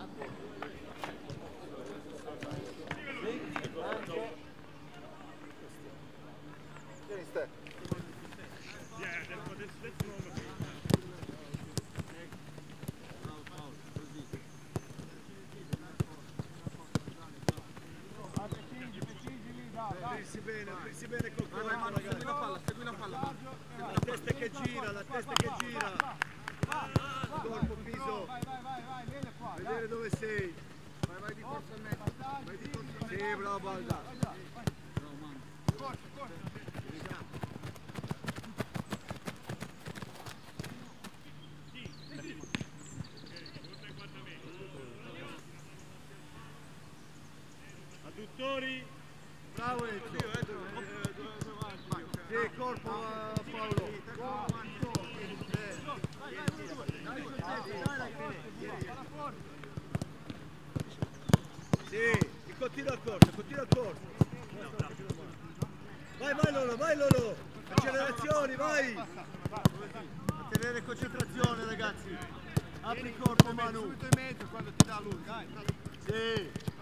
Aprirsi bene col corpo, ragazzi. Segui la palla. La testa che gira, la testa che gira. Corpo, piso. Vedere dove sei. Vai di forza a me. Vai di forza a me. Sì, bravo Balda. Adduttori. Bravo Ezio. Sì, corpo Paolo. Sì, continua il corso, Vai Lolo. Accelerazioni, vai. A tenere concentrazione, ragazzi. Apri il corpo, Manu. Subito in mezzo quando ti dà lui, dai. Sì.